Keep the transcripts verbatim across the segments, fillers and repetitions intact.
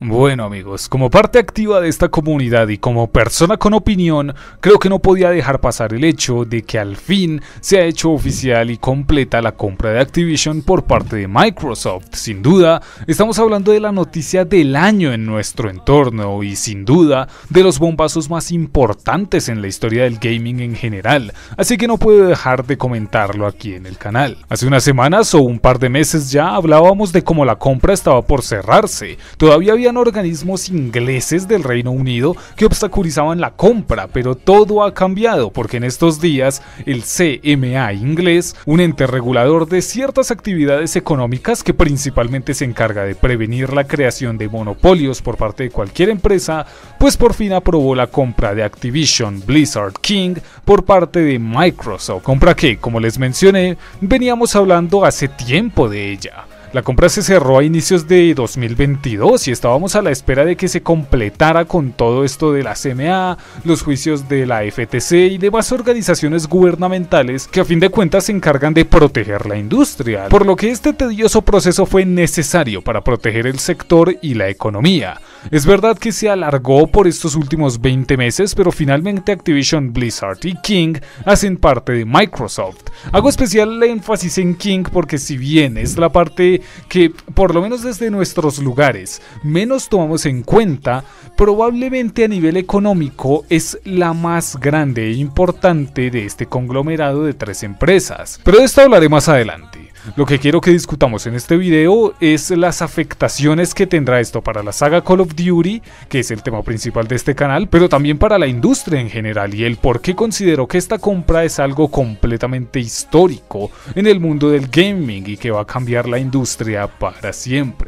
Bueno amigos, como parte activa de esta comunidad y como persona con opinión, creo que no podía dejar pasar el hecho de que al fin se ha hecho oficial y completa la compra de Activision por parte de Microsoft. Sin duda, estamos hablando de la noticia del año en nuestro entorno y sin duda de los bombazos más importantes en la historia del gaming en general, así que no puedo dejar de comentarlo aquí en el canal. Hace unas semanas o un par de meses ya hablábamos de cómo la compra estaba por cerrarse. Todavía había organismos ingleses del Reino Unido que obstaculizaban la compra, pero todo ha cambiado porque en estos días el C M A inglés, un ente regulador de ciertas actividades económicas que principalmente se encarga de prevenir la creación de monopolios por parte de cualquier empresa, pues por fin aprobó la compra de Activision Blizzard King por parte de Microsoft, compra que, como les mencioné, veníamos hablando hace tiempo de ella. La compra se cerró a inicios de dos mil veintidós y estábamos a la espera de que se completara con todo esto de la C M A, los juicios de la F T C y demás organizaciones gubernamentales que a fin de cuentas se encargan de proteger la industria, por lo que este tedioso proceso fue necesario para proteger el sector y la economía. Es verdad que se alargó por estos últimos veinte meses, pero finalmente Activision Blizzard y King hacen parte de Microsoft. Hago especial énfasis en King porque si bien es la parte que, por lo menos desde nuestros lugares, menos tomamos en cuenta, probablemente a nivel económico es la más grande e importante de este conglomerado de tres empresas. Pero de esto hablaré más adelante. Lo que quiero que discutamos en este video es las afectaciones que tendrá esto para la saga Call of Duty, que es el tema principal de este canal, pero también para la industria en general y el por qué considero que esta compra es algo completamente histórico en el mundo del gaming y que va a cambiar la industria para siempre.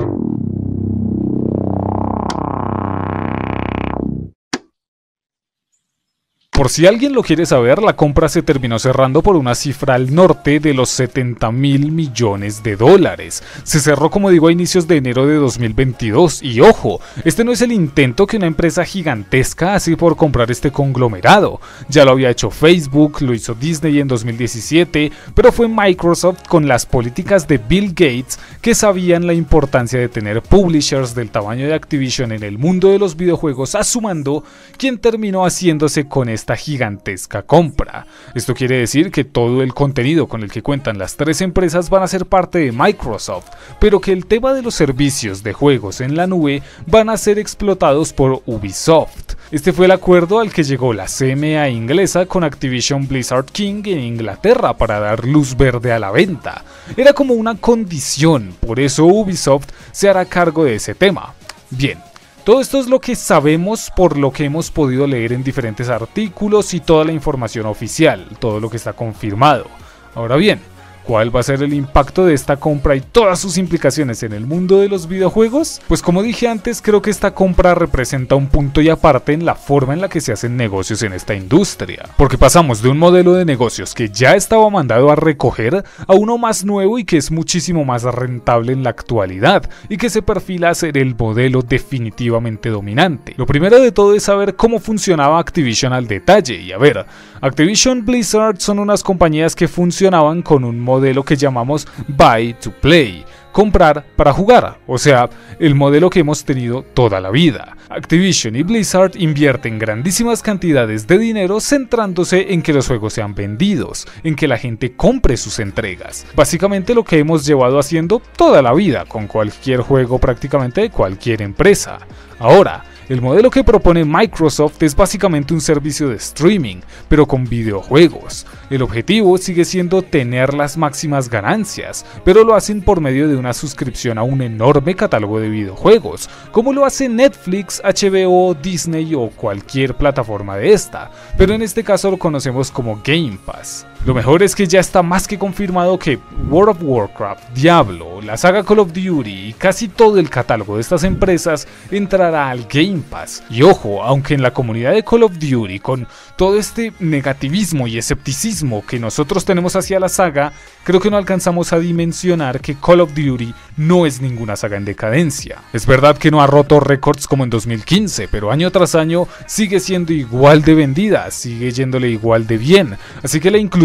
Por si alguien lo quiere saber, la compra se terminó cerrando por una cifra al norte de los setenta mil millones de dólares. Se cerró, como digo, a inicios de enero de dos mil veintidós y ojo, este no es el intento que una empresa gigantesca hace por comprar este conglomerado. Ya lo había hecho Facebook, lo hizo Disney en dos mil diecisiete, pero fue Microsoft con las políticas de Bill Gates que sabían la importancia de tener publishers del tamaño de Activision en el mundo de los videojuegos a su mando, quien terminó haciéndose con esta gigantesca compra. Esto quiere decir que todo el contenido con el que cuentan las tres empresas van a ser parte de Microsoft, pero que el tema de los servicios de juegos en la nube van a ser explotados por Ubisoft. Este fue el acuerdo al que llegó la C M A inglesa con Activision Blizzard King en Inglaterra para dar luz verde a la venta. Era como una condición, por eso Ubisoft se hará cargo de ese tema. Bien. Todo esto es lo que sabemos por lo que hemos podido leer en diferentes artículos y toda la información oficial, todo lo que está confirmado. Ahora bien, ¿cuál va a ser el impacto de esta compra y todas sus implicaciones en el mundo de los videojuegos? Pues como dije antes, creo que esta compra representa un punto y aparte en la forma en la que se hacen negocios en esta industria. Porque pasamos de un modelo de negocios que ya estaba mandado a recoger a uno más nuevo y que es muchísimo más rentable en la actualidad y que se perfila a ser el modelo definitivamente dominante. Lo primero de todo es saber cómo funcionaba Activision al detalle y a ver, Activision Blizzard son unas compañías que funcionaban con un modelo modelo que llamamos Buy to Play, comprar para jugar, o sea, el modelo que hemos tenido toda la vida. Activision y Blizzard invierten grandísimas cantidades de dinero centrándose en que los juegos sean vendidos, en que la gente compre sus entregas. Básicamente lo que hemos llevado haciendo toda la vida con cualquier juego prácticamente de cualquier empresa. Ahora, el modelo que propone Microsoft es básicamente un servicio de streaming, pero con videojuegos. El objetivo sigue siendo tener las máximas ganancias, pero lo hacen por medio de una suscripción a un enorme catálogo de videojuegos, como lo hace Netflix, H B O, Disney o cualquier plataforma de esta, pero en este caso lo conocemos como Game Pass. Lo mejor es que ya está más que confirmado que World of Warcraft, Diablo, la saga Call of Duty y casi todo el catálogo de estas empresas entrará al Game Pass. Y ojo, aunque en la comunidad de Call of Duty, con todo este negativismo y escepticismo que nosotros tenemos hacia la saga, creo que no alcanzamos a dimensionar que Call of Duty no es ninguna saga en decadencia. Es verdad que no ha roto récords como en dos mil quince, pero año tras año sigue siendo igual de vendida, sigue yéndole igual de bien, así que la inclusión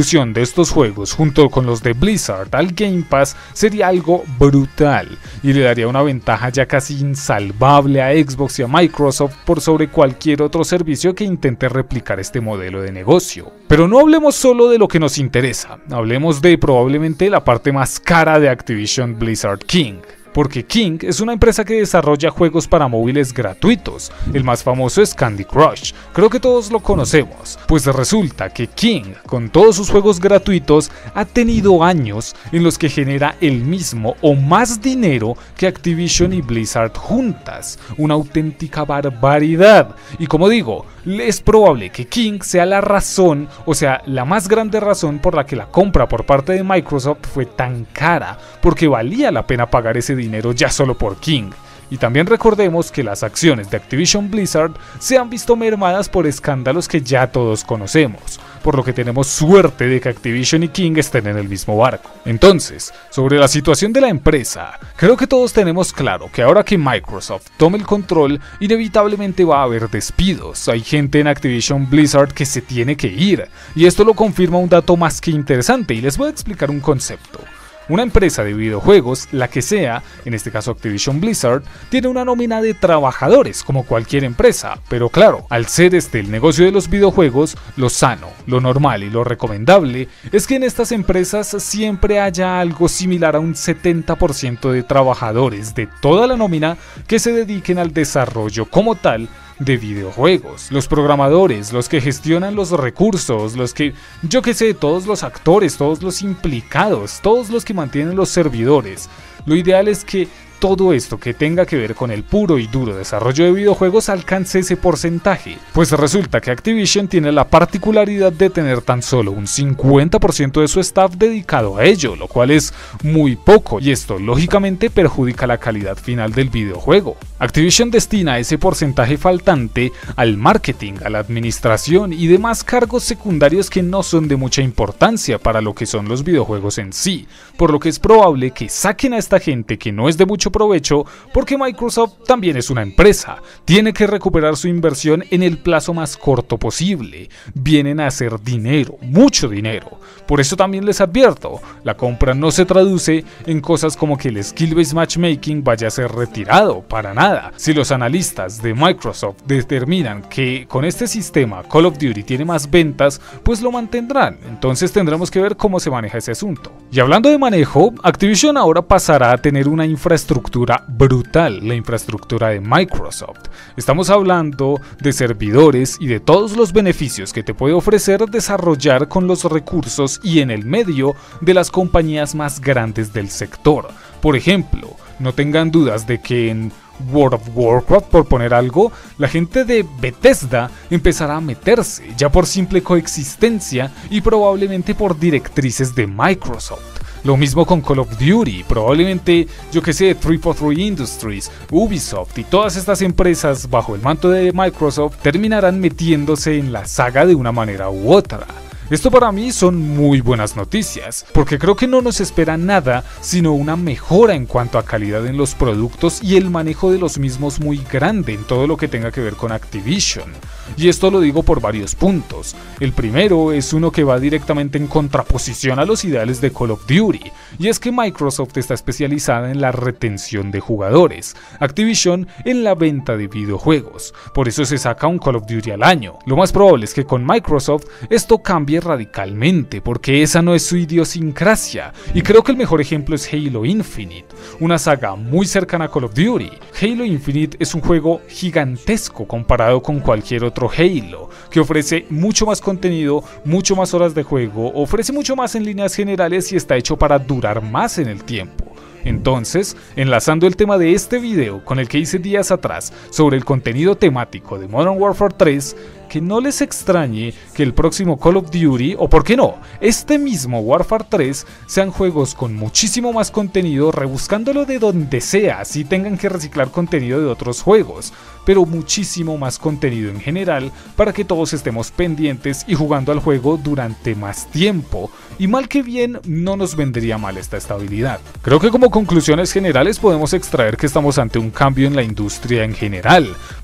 inclusión de estos juegos junto con los de Blizzard al Game Pass sería algo brutal y le daría una ventaja ya casi insalvable a Xbox y a Microsoft por sobre cualquier otro servicio que intente replicar este modelo de negocio. Pero no hablemos solo de lo que nos interesa, hablemos de probablemente la parte más cara de Activision Blizzard King. Porque King es una empresa que desarrolla juegos para móviles gratuitos. El más famoso es Candy Crush, creo que todos lo conocemos. Pues resulta que King, con todos sus juegos gratuitos, ha tenido años en los que genera el mismo o más dinero que Activision y Blizzard juntas. Una auténtica barbaridad. Y como digo, es probable que King sea la razón, o sea, la más grande razón por la que la compra por parte de Microsoft fue tan cara, porque valía la pena pagar ese dinero dinero ya solo por King. Y también recordemos que las acciones de Activision Blizzard se han visto mermadas por escándalos que ya todos conocemos, por lo que tenemos suerte de que Activision y King estén en el mismo barco. Entonces, sobre la situación de la empresa, creo que todos tenemos claro que ahora que Microsoft tome el control, inevitablemente va a haber despidos. Hay gente en Activision Blizzard que se tiene que ir, y esto lo confirma un dato más que interesante, y les voy a explicar un concepto. Una empresa de videojuegos, la que sea, en este caso Activision Blizzard, tiene una nómina de trabajadores como cualquier empresa, pero claro, al ser este el negocio de los videojuegos, lo sano, lo normal y lo recomendable es que en estas empresas siempre haya algo similar a un setenta por ciento de trabajadores de toda la nómina que se dediquen al desarrollo como tal de videojuegos. Los programadores, los que gestionan los recursos, los que, yo que sé, todos los actores, todos los implicados, todos los que mantienen los servidores. Lo ideal es que todo esto que tenga que ver con el puro y duro desarrollo de videojuegos alcance ese porcentaje, pues resulta que Activision tiene la particularidad de tener tan solo un cincuenta por ciento de su staff dedicado a ello, lo cual es muy poco, y esto lógicamente perjudica la calidad final del videojuego. Activision destina ese porcentaje faltante al marketing, a la administración y demás cargos secundarios que no son de mucha importancia para lo que son los videojuegos en sí, por lo que es probable que saquen a esta gente que no es de mucho provecho, porque Microsoft también es una empresa, tiene que recuperar su inversión en el plazo más corto posible, vienen a hacer dinero, mucho dinero. Por eso también les advierto, la compra no se traduce en cosas como que el skill-based matchmaking vaya a ser retirado, para nada. Si los analistas de Microsoft determinan que con este sistema Call of Duty tiene más ventas, pues lo mantendrán, entonces tendremos que ver cómo se maneja ese asunto. Y hablando de manejo, Activision ahora pasará a tener una infraestructura brutal, la infraestructura de Microsoft. Estamos hablando de servidores y de todos los beneficios que te puede ofrecer desarrollar con los recursos y en el medio de las compañías más grandes del sector. Por ejemplo, no tengan dudas de que en World of Warcraft, por poner algo, la gente de Bethesda empezará a meterse, ya por simple coexistencia y probablemente por directrices de Microsoft. Lo mismo con Call of Duty, probablemente, yo que sé, trescientos cuarenta y tres Industries, Ubisoft y todas estas empresas bajo el manto de Microsoft terminarán metiéndose en la saga de una manera u otra. Esto para mí son muy buenas noticias, porque creo que no nos espera nada sino una mejora en cuanto a calidad en los productos y el manejo de los mismos muy grande en todo lo que tenga que ver con Activision. Y esto lo digo por varios puntos. El primero es uno que va directamente en contraposición a los ideales de Call of Duty, y es que Microsoft está especializada en la retención de jugadores, Activision en la venta de videojuegos, por eso se saca un Call of Duty al año. Lo más probable es que con Microsoft esto cambie radicalmente, porque esa no es su idiosincrasia, y creo que el mejor ejemplo es Halo Infinite, una saga muy cercana a Call of Duty. Halo Infinite es un juego gigantesco comparado con cualquier otro Halo, que ofrece mucho más contenido, mucho más horas de juego, ofrece mucho más en líneas generales y está hecho para durar más en el tiempo. Entonces, enlazando el tema de este video con el que hice días atrás sobre el contenido temático de Modern Warfare tres, que no les extrañe que el próximo Call of Duty, o por qué no, este mismo Warfare tres, sean juegos con muchísimo más contenido, rebuscándolo de donde sea, así tengan que reciclar contenido de otros juegos, pero muchísimo más contenido en general para que todos estemos pendientes y jugando al juego durante más tiempo, y mal que bien no nos vendría mal esta estabilidad. Creo que como conclusiones generales podemos extraer que estamos ante un cambio en la industria en general,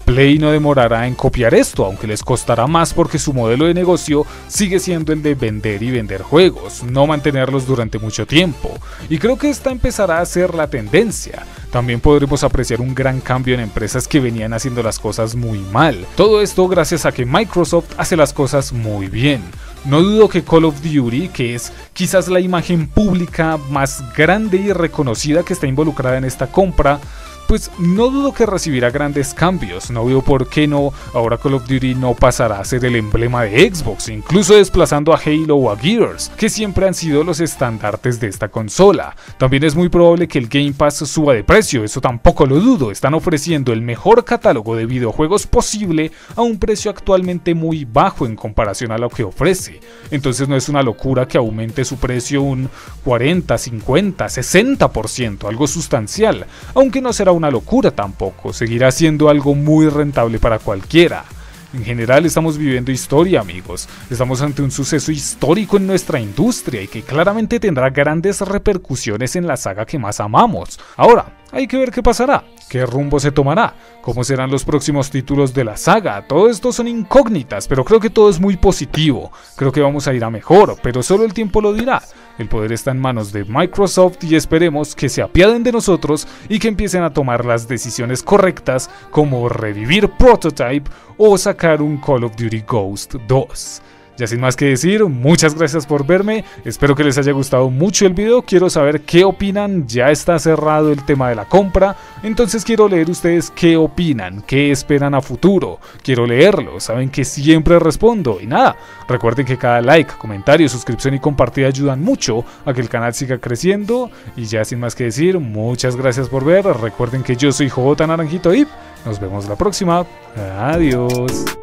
Play no demorará en copiar esto, aunque les costará más porque su modelo de negocio sigue siendo el de vender y vender juegos, no mantenerlos durante mucho tiempo. Y creo que esta empezará a ser la tendencia. También podremos apreciar un gran cambio en empresas que venían haciendo las cosas muy mal. Todo esto gracias a que Microsoft hace las cosas muy bien. No dudo que Call of Duty, que es quizás la imagen pública más grande y reconocida que está involucrada en esta compra, pues no dudo que recibirá grandes cambios. No veo por qué no, ahora Call of Duty no pasará a ser el emblema de Xbox, incluso desplazando a Halo o a Gears, que siempre han sido los estandartes de esta consola. También es muy probable que el Game Pass suba de precio, eso tampoco lo dudo. Están ofreciendo el mejor catálogo de videojuegos posible a un precio actualmente muy bajo en comparación a lo que ofrece. Entonces no es una locura que aumente su precio un cuarenta, cincuenta, sesenta por ciento, algo sustancial, aunque no será una locura tampoco, seguirá siendo algo muy rentable para cualquiera. En general estamos viviendo historia, amigos, estamos ante un suceso histórico en nuestra industria y que claramente tendrá grandes repercusiones en la saga que más amamos. Ahora, hay que ver qué pasará, qué rumbo se tomará, cómo serán los próximos títulos de la saga. Todo esto son incógnitas, pero creo que todo es muy positivo. Creo que vamos a ir a mejor, pero solo el tiempo lo dirá. El poder está en manos de Microsoft y esperemos que se apiaden de nosotros y que empiecen a tomar las decisiones correctas, como revivir Prototype o sacar un Call of Duty Ghost dos. Ya sin más que decir, muchas gracias por verme, espero que les haya gustado mucho el video, quiero saber qué opinan, ya está cerrado el tema de la compra, entonces quiero leer ustedes qué opinan, qué esperan a futuro, quiero leerlo, saben que siempre respondo, y nada, recuerden que cada like, comentario, suscripción y compartida ayudan mucho a que el canal siga creciendo, y ya sin más que decir, muchas gracias por ver, recuerden que yo soy J Naranjito y nos vemos la próxima, adiós.